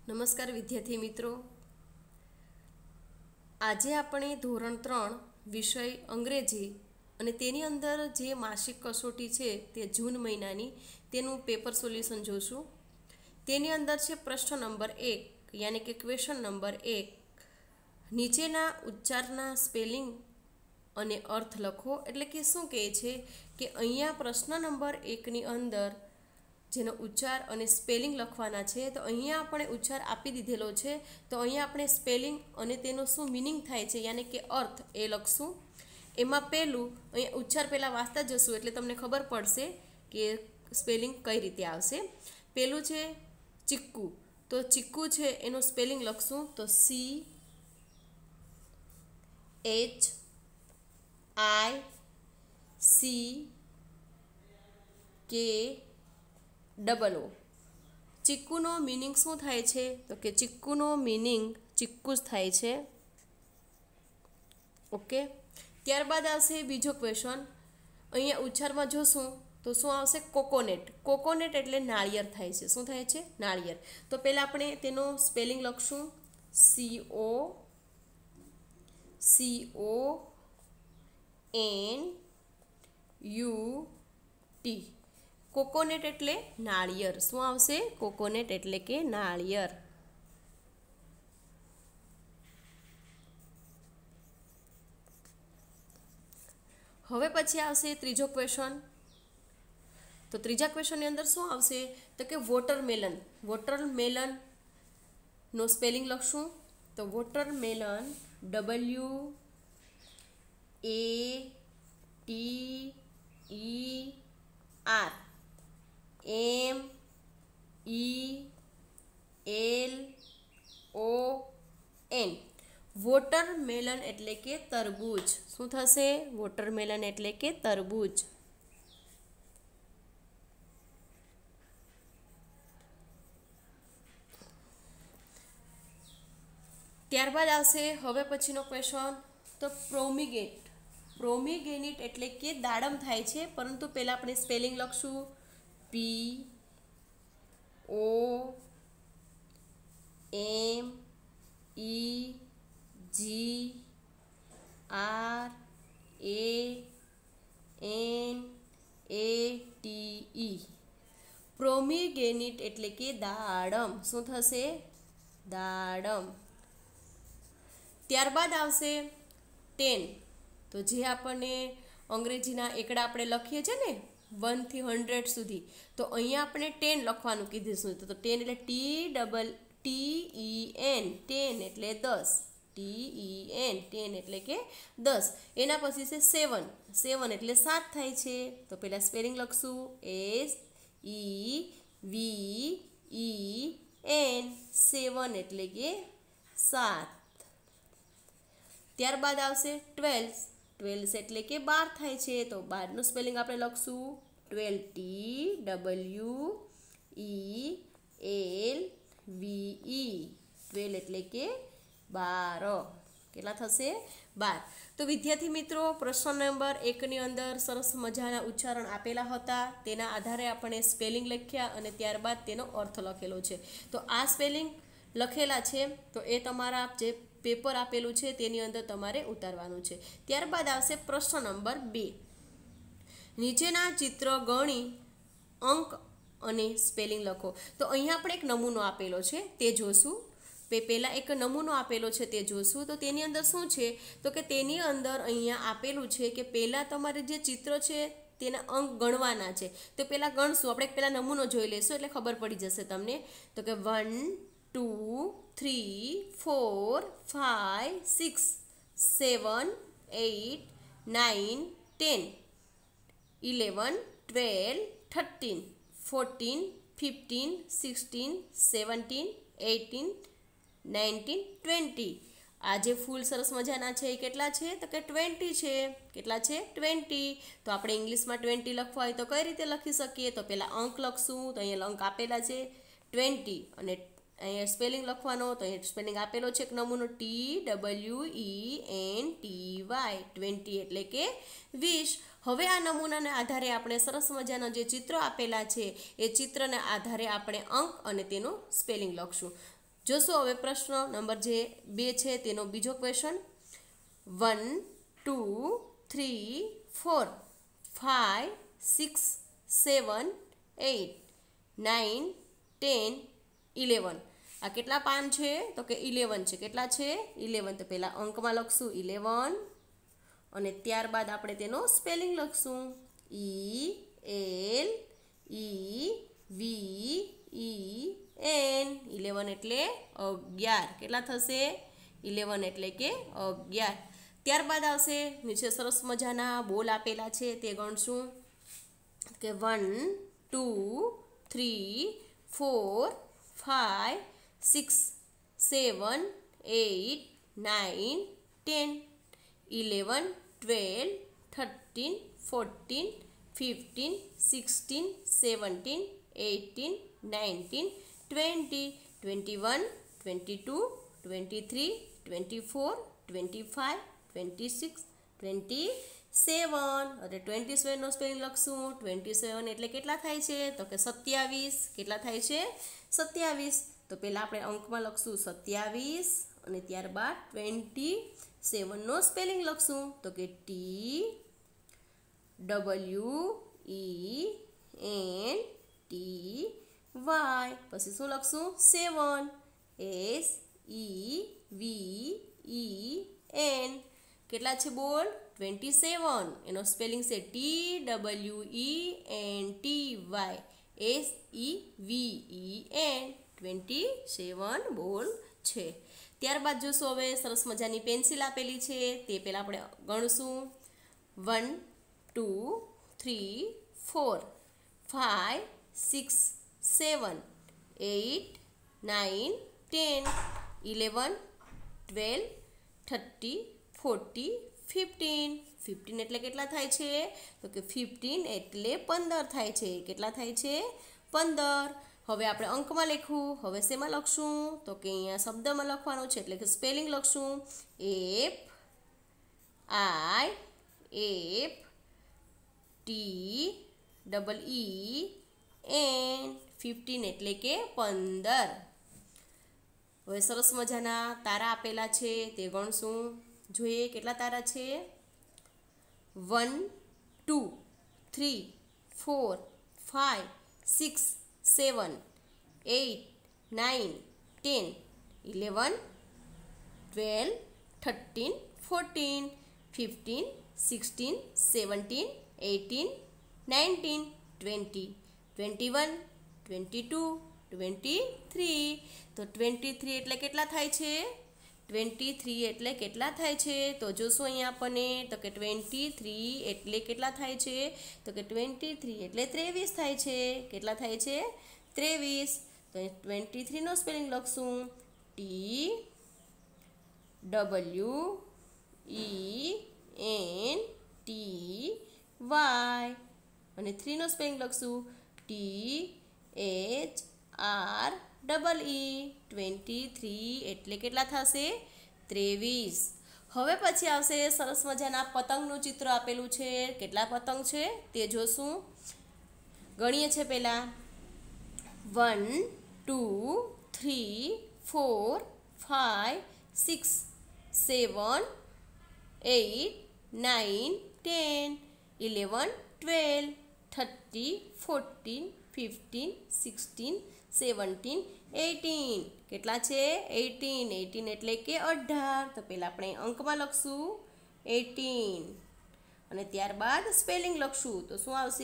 નમસ્કાર વિદ્યાર્થી મિત્રો, આજે આપણે ધોરણ 3 વિષય અંગ્રેજી અને તેની અંદર જે માસિક કસોટી છે તે જૂન મહિનાની તેનું પેપર સોલ્યુશન જોશું. તેની અંદર છે પ્રશ્ન નંબર 1 યાની કે ક્વેશ્ચન નંબર 1. નીચેના ઉચ્ચારના સ્પેલિંગ અને અર્થ લખો. એટલે કે શું કહે છે કે અહીંયા પ્રશ્ન નંબર 1ની અંદર જેનો ઉચ્ચાર અને સ્પેલિંગ લખવાના છે. તો અહીંયા આપણે ઉચ્ચાર આપી દીધેલો છે, તો અહીંયા આપણે સ્પેલિંગ અને તેનો શું મિનિંગ થાય છે યાની કે અર્થ એ લખશું. એમાં પહેલું અહીંયા ઉચ્ચાર પહેલાં વાંચતા જશું એટલે તમને ખબર પડશે કે સ્પેલિંગ કઈ રીતે આવશે. પહેલું છે ચીક્કુ, તો ચીક્કુ છે એનો સ્પેલિંગ લખશું તો CHICKO. ચીક્કુનો મિનિંગ શું થાય છે તો કે ચીક્કુનો મિનિંગ ચીક્કુ જ થાય છે. ઓકે, ત્યારબાદ આવશે બીજો ક્વેશ્ચન. અહીંયા ઉચ્ચારમાં જોશું તો શું આવશે? કોકોનેટ. કોકોનેટ એટલે નાળિયેર થાય છે. શું થાય છે? નાળિયેર. તો પહેલાં આપણે તેનો સ્પેલિંગ લખશું CONUT. કોકોનેટ એટલે નાળિયેર. શું આવશે? કોકોનેટ એટલે કે નાળિયેર. હવે પછી આવશે ત્રીજો ક્વેશ્ચન. તો ત્રીજા ક્વેશ્ચનની અંદર શું આવશે તો કે વોટરમેલન. વોટરમેલન નો સ્પેલિંગ લખશું તો વોટરમેલન WATERMELON. વોટરમેલન એટલે કે તરબૂચ. શું થશે? વોટરમેલન એટલે કે તરબૂચ. ત્યારબાદ આવશે હવે પછીનો ક્વેશ્ચન તો પ્રોમિગેટ. પ્રોમિગેનિટ એટલે કે દાડમ થાય છે, પરંતુ પહેલાં આપણે સ્પેલિંગ લખશું POMEGRANATE. પ્રોમિગેનિટ એટલે કે દાડમ. શું થશે? દાડમ. ત્યારબાદ આવશે 10. તો જે આપણને અંગ્રેજીના એકડા આપણે લખીએ છીએ ને 1 થી 100 સુધી, તો અહીંયા આપણે 10 લખવાનું કીધું. તો 10 એટલે TEN, 10 એટલે 10. TEN એટલે કે 10. એના પછી છે 7. 7 એટલે 7 થાય છે. તો પહેલાં સ્પેલિંગ લખશું SEVEN. 7 એટલે કે 7. ત્યારબાદ આવશે 12. 12 એટલે કે 12 થાય છે. તો 12 નું સ્પેલિંગ આપણે લખશું 12. 12 એટલે કે 12. કેટલા થશે? 12. તો વિદ્યાર્થી મિત્રો, પ્રશ્ન નંબર 1ની અંદર સરસ મજાના ઉચ્ચારણ આપેલા હતા. તેના આધારે આપણે સ્પેલિંગ લખ્યા અને ત્યારબાદ તેનો અર્થ લખેલો છે. તો આ સ્પેલિંગ લખેલા છે તો એ તમારા જે પેપર આપેલું છે તેની અંદર તમારે ઉતારવાનું છે. ત્યારબાદ આવશે પ્રશ્ન નંબર 2. નીચેના ચિત્ર ગણી અંક અને સ્પેલિંગ લખો. તો અહીંયા આપણે એક નમૂનો આપેલો છે તે જોશું. પહેલાં એક નમૂનો આપેલો છે તે જોશું. તો તેની અંદર શું છે તો કે તેની અંદર અહીંયા આપેલું છે કે પહેલાં તમારે જે ચિત્ર છે તેના અંક ગણવાના છે. તો પહેલાં ગણશું. આપણે પહેલાં નમૂનો જોઈ લઈશું એટલે ખબર પડી જશે તમને. તો કે 1 2 3 4 5 6 7 8 9 10 11 12 13 14 15 16 17 18 19 20. આ જે ફૂલ સરસ મજાના છે એ કેટલા છે તો કે 20 છે. કેટલા છે? 20. તો આપણે ઇંગ્લિશમાં 20 લખવા હોય તો કઈ રીતે લખી શકીએ? તો પહેલાં અંક લખશું. તો અહીંયા અંક આપેલા છે 20 અને અહીંયા સ્પેલિંગ લખવાનો. તો અહીંયા સ્પેલિંગ આપેલો છે એક નમૂનો TWENTY. 20 એટલે કે 20. હવે આ નમૂનાના આધારે આપણે સરસ મજાના જે ચિત્રો આપેલા છે એ ચિત્રના આધારે આપણે અંક અને તેનું સ્પેલિંગ લખશું. જોશું હવે પ્રશ્ન નંબર જે 2 છે તેનો બીજો ક્વેશ્ચન 1 2 3 4 5 6 7 8 9 10 11 આ કેટલા પાન છે તો કે 11 છે કેટલા છે 11 તો પહેલા અંકમાં લખશું 11 અને ત્યારબાદ આપણે તેનો સ્પેલિંગ લખશું ELEVEN 11 એટલે 11 કેટલા થશે 11 એટલે કે 11 ત્યારબાદ આવશે નીચે સરસ મજાના બોલ આપેલા છે તે ગણશું કે 1 2 3 4 5 6 7 8 9 10 11 12 13 14 15 16 17 18 19 20 21 22 23 24 25 26 27 અરે 27 નો સ્પેલિંગ લખશું 27 એટલે કેટલા થાય છે તો કે 27 કેટલા થાય છે 27 તો પહેલા આપણે અંકમાં લખશું 27 અને ત્યારબાદ 27 નો સ્પેલિંગ લખશું તો કે TWENTY પછી શું લખશું 7 SEVEN કેટલા છે બોલ 27 એનો સ્પેલિંગ છે TWENTY SEVEN 27 બોલ છે ત્યારબાદ જોશું હવે સરસ મજાની પેન્સિલ આપેલી છે તે પહેલાં આપણે ગણશું 1 2 3 4 5 6 7 8 9 10 11 12 13 14 15 એટલે કેટલા થાય છે તો કે 15 એટલે 15 થાય છે કેટલા થાય છે 15 હવે આપણે અંકમાં લખવું હવે શેમાં લખશું તો કે અહીંયા શબ્દમાં લખવાનું છે એટલે કે સ્પેલિંગ લખશું FIFTEEN 15 એટલે કે 15 હવે સરસ મજાના તારા આપેલા છે તે ગણશું જોઈએ કેટલા તારા છે 1 2 3 4 5 6 7 8 9 10 11 12 13 14 15 16 17 18 19 20 21 22 23 તો 23 એટલે કેટલા થાય છે 23 એટલે કેટલા થાય છે તો જોશું અહીંયા આપણને તો કે 23 એટલે કેટલા થાય છે તો કે 23 એટલે 23 થાય છે કેટલા થાય છે 23 તો 23 નો સ્પેલિંગ લખશું TWENTY અને 3 નો સ્પેલિંગ લખશું THREE 23 એટલે કેટલા થશે 23 હવે પછી આવશે સરસ મજાના પતંગનું ચિત્ર આપેલું છે કેટલા પતંગ છે તે જોશું ગણીએ છે પહેલા 1 2 3 4 5 6 7 8 9 10 11 12 13 14 15 16 17 18 કેટલા છે 18 એટલે કે 18 તો પહેલાં આપણે અંકમાં લખશું 18 અને ત્યારબાદ સ્પેલિંગ લખશું તો શું આવશે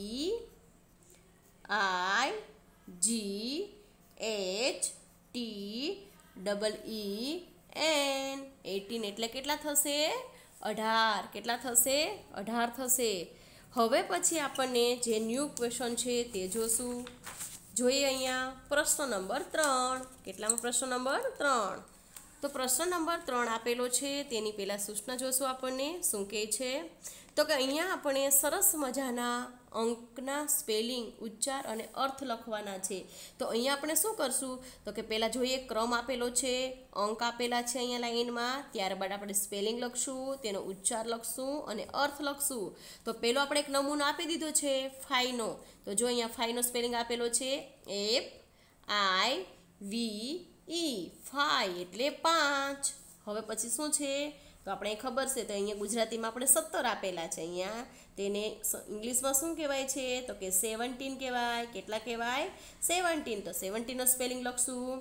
EIGHTEEN 18 એટલે કેટલા થશે 18 કેટલા થશે 18 થશે હવે પછી આપણને જે ન્યૂ ક્વેશ્ચન છે તે જોશું જોઈએ અહીંયા પ્રશ્ન નંબર 3 કેટલામાં પ્રશ્ન નંબર 3 તો પ્રશ્ન નંબર 3 આપેલો છે તેની પહેલાં સૂચના જોશું આપણને શું કહે છે તો કે અહીંયા આપણે સરસ મજાના અંકના સ્પેલિંગ ઉચ્ચાર અને અર્થ લખવાના છે તો અહીંયા આપણે શું કરશું તો કે પહેલાં જોઈએ ક્રમ આપેલો છે અંક આપેલા છે અહીંયા લાઈનમાં ત્યારબાદ આપણે સ્પેલિંગ લખશું તેનો ઉચ્ચાર લખશું અને અર્થ લખશું તો પહેલો આપણે એક નમૂનો આપી દીધો છે ફાઈનો તો જો અહીંયા ફાઈનો સ્પેલિંગ આપેલો છે FIVE ઈ 5 એટલે 5. હવે પછી શું છે તો આપણે ખબર છે તો અહીંયા ગુજરાતીમાં આપણે 17 આપેલા છે. અહીંયા તેને ઇંગ્લિશમાં શું કહેવાય છે તો કે 17 કહેવાય. કેટલા કહેવાય 17. તો 17 નો સ્પેલિંગ લખશું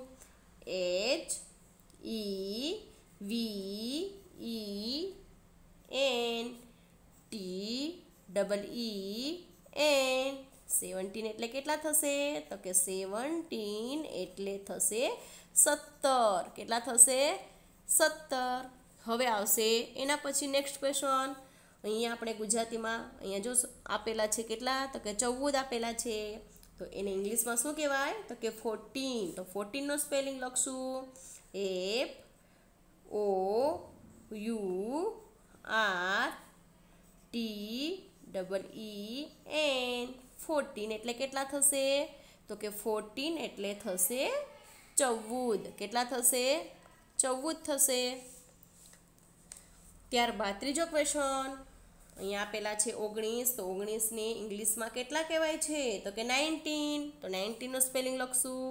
HEVENTEEN. 17 એટલે કેટલા થશે તો કે 17 એટલે થશે 17. કેટલા થશે 17. હવે આવશે એના પછી નેક્સ્ટ ક્વેશ્ચન. અહીંયા આપણે ગુજરાતીમાં અહીંયા જો આપેલા છે કેટલા તો કે 14 આપેલા છે. તો એને ઇંગ્લિશમાં શું કહેવાય તો કે 14. તો 14 નો સ્પેલિંગ લખશું FOURTEEN. 14 એટલે કેટલા થશે તો કે 14 એટલે થશે 14. કેટલા થશે 14 થશે. ત્યારબાદ ત્રીજો ક્વેશ્ચન. અહીંયા આપેલા છે 19. તો 19 ને ઇંગ્લિશમાં કેટલા કહેવાય છે તો કે 19. તો 19 નો સ્પેલિંગ લખશું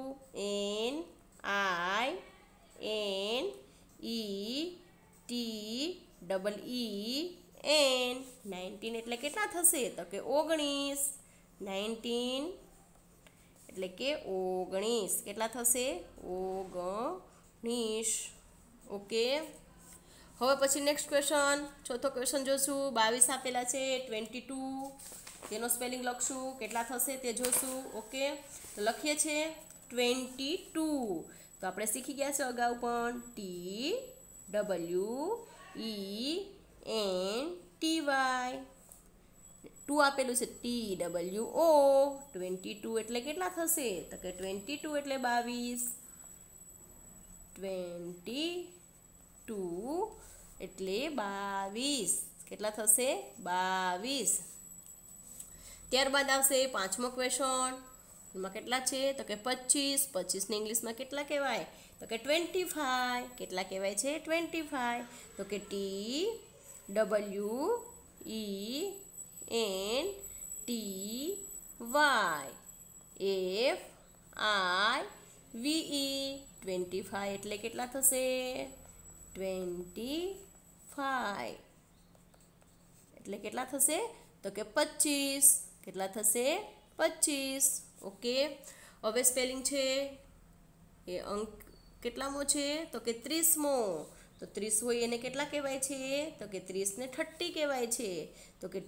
NINETEEN. 19 એટલે કેટલા થશે તો કે 19. 19 એટલે કે 19. કેટલા થશે 19. ઓકે. હવે પછી નેક્સ્ટ ક્વેશ્ચન. ચોથો ક્વેશ્ચન જોશું. 22 આપેલા છે 22. તેનો સ્પેલિંગ લખશું કેટલા થશે તે જોશું. ઓકે. તો લખીએ છીએ 22. તો આપણે શીખી ગયા છે અગાઉ પણ TWENTY. 2 આપેલું છે TWO. 22 એટલે કેટલા થશે તો કે 22 એટલે 22. 22 એટલે 22. કેટલા થશે 22. ત્યારબાદ આવશે પાંચમો ક્વેશ્ચન. એમાં કેટલા છે તો કે 25. 25 ને ઇંગ્લિશમાં કેટલા કહેવાય તો કે 25. કેટલા કહેવાય છે 25. તો કે TWENTYFIVE. 25 એટલે કેટલા થશે 25 એટલે કેટલા થશે તો કે 25. કેટલા થશે 25. ઓકે. હવે સ્પેલિંગ છે એ અંક કેટલામો છે તો કે 30મો. તો 30 હોય એને કેટલા કહેવાય છે તો કે 30 ને 30 કહેવાય છે. તો કે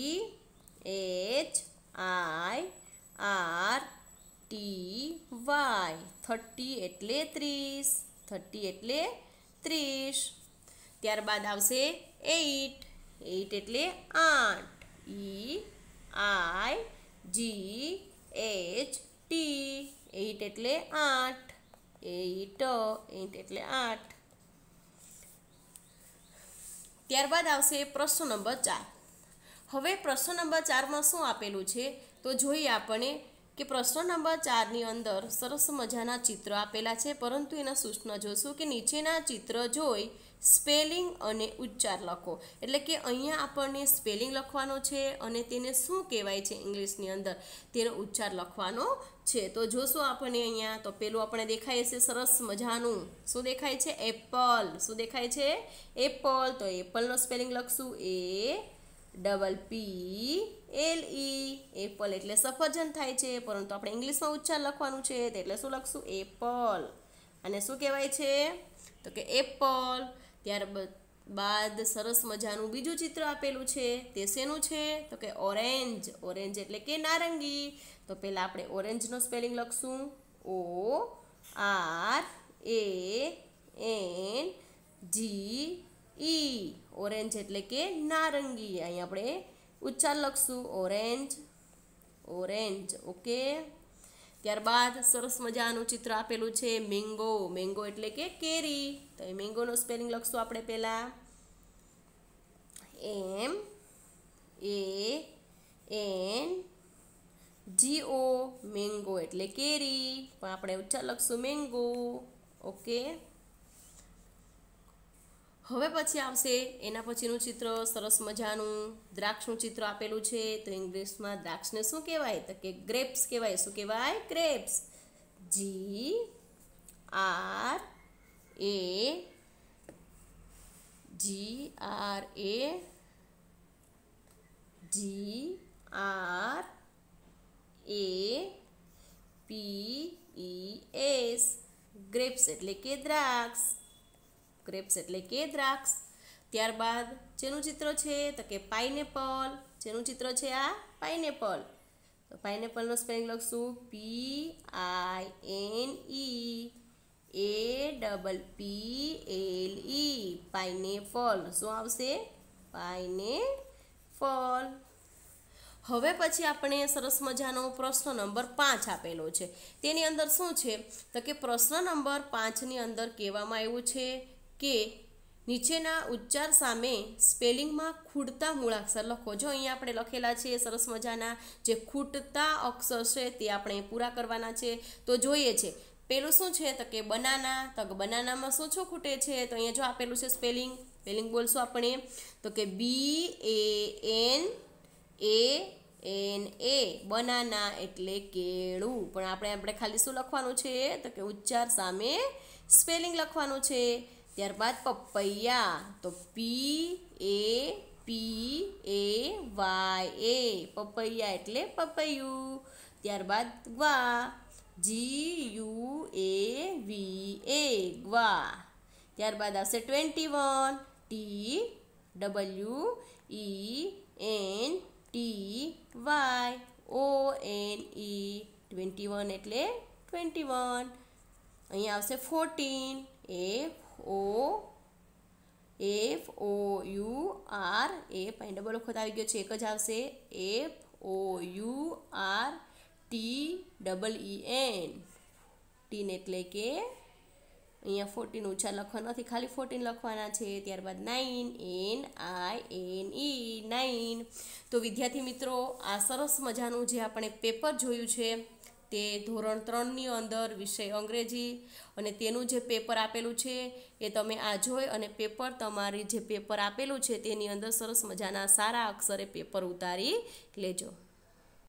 THIRTY. 30 એટલે 30. 30 એટલે 30. ત્યારબાદ આવશે 8. 8 એટલે 8. EIGHT. 8 એટલે 8. 8 એટલે 8. ત્યારબાદ આવશે પ્રશ્ન નંબર 4. હવે પ્રશ્ન નંબર 4માં શું આપેલું છે તો જોઈએ આપણે કે પ્રશ્ન નંબર 4ની અંદર સરસ મજાના ચિત્ર આપેલા છે, પરંતુ એના સૂચના જોશું કે નીચેના ચિત્ર જોઈ સ્પેલિંગ અને ઉચ્ચાર લખો. એટલે કે અહીંયા આપણને સ્પેલિંગ લખવાનો છે અને તેને શું કહેવાય છે ઇંગ્લિશની અંદર તેનો ઉચ્ચાર લખવાનો છે. તો જોશું આપણને અહીંયા તો પેલું આપણે દેખાય છે સરસ મજાનું શું દેખાય છે એપલ. શું દેખાય છે એપલ. તો એપલનો સ્પેલિંગ લખશું APPLE. એપલ એટલે સફરજન થાય છે, પરંતુ આપણે ઇંગ્લિશમાં ઉચ્ચાર લખવાનું છે એટલે શું લખશું એપલ. અને શું કહેવાય છે તો કે એપલ. ત્યારબાદ સરસ મજાનું બીજું ચિત્ર આપેલું છે તે શેનું છે તો કે ઓરેન્જ. ઓરેન્જ એટલે કે નારંગી. તો પહેલાં આપણે ઓરેન્જનો સ્પેલિંગ લખશું ORANGE. ઓરેન્જ એટલે કે નારંગી. અહીં આપણે ઉચ્ચાર લખશું ઓરેન્જ. ઓરેન્જ. ઓકે. ત્યારબાદ સરસ મજાનું ચિત્ર આપેલું છે મેંગો. મેંગો એટલે કે કેરી. તો એ મેંગોનો સ્પેલિંગ લખશું આપણે પહેલાં MANGO. મેંગો એટલે કેરી, પણ આપણે ઉચ્ચાર લખશું મેંગો. ઓકે. હવે પછી આવશે એના પછીનું ચિત્ર સરસ મજાનું દ્રાક્ષનું ચિત્ર આપેલું છે. તો ઇંગ્લિશમાં દ્રાક્ષને શું કહેવાય તો કે ગ્રેપ્સ કહેવાય. શું કહેવાય grapes. R A G R A G R A P E S grapes એટલે કે દ્રાક્ષ. ગ્રેપ્સ એટલે કે દ્રાક્ષ. ત્યારબાદ જેનું ચિત્ર છે તો કે પાઇનેપલ. જેનું ચિત્ર છે આ પાઇનેપલ. તો પાઇનેપલનો સ્પેલિંગ લખશું PINEAPPLE પાઇનેપલ. શું આવશે? પાઇનેપલ. હવે પછી આપણે સરસ મજાનો પ્રશ્ન નંબર 5 આપેલો છે. તેની અંદર શું છે તો કે પ્રશ્ન નંબર 5ની અંદર કહેવામાં આવ્યું છે કે નીચેના ઉચ્ચાર સામે સ્પેલિંગમાં ખૂટતા મૂળાક્ષર લખો. જો અહીંયા આપણે લખેલા છે સરસ મજાના જે ખૂટતા અક્ષર છે તે આપણે પૂરા કરવાના છે. તો જોઈએ છે પેલું શું છે તો કે બનાના. તો બનાનામાં શું શું ખૂટે છે તો અહીંયા જો આપેલું છે સ્પેલિંગ બોલશું આપણે તો કે BANANA બનાના એટલે કેળું. પણ આપણે ખાલી શું લખવાનું છે તો કે ઉચ્ચાર સામે સ્પેલિંગ લખવાનું છે. ત્યારબાદ પપૈયા તો PAPAYA પપૈયા એટલે પપૈયું. ત્યારબાદ ગ્વા GUAVA ગ્વા. ત્યારબાદ આવશે 21 એટલે 21. અહીંયા આવશે 14 FOUR પાઈ ડબલ વખત આવી ગયો છે એક જ આવશે FOURTEEN ટીન એટલે કે અહીંયા 14 ઊંચા લખવા નથી ખાલી 14 લખવાના છે. ત્યારબાદ 9 NINE 9. તો વિદ્યાર્થી મિત્રો આ સરસ મજાનું જે આપણે પેપર જોયું છે તે ધોરણ 3ની અંદર વિષય અંગ્રેજી અને તેનું જે પેપર આપેલું છે એ તમે આ જોઈ અને પેપર તમારી જે પેપર આપેલું છે તેની અંદર સરસ મજાના સારા અક્ષરે પેપર ઉતારી લેજો.